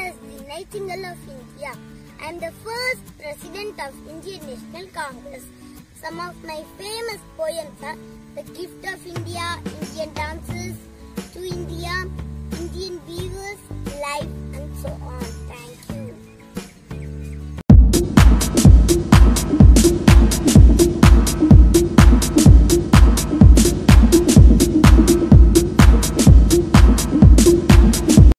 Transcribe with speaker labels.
Speaker 1: as the Nightingale of India. I am the first President of Indian National Congress. Some of my famous poems are The Gift of India, Indian Dances, To India, Indian Weavers,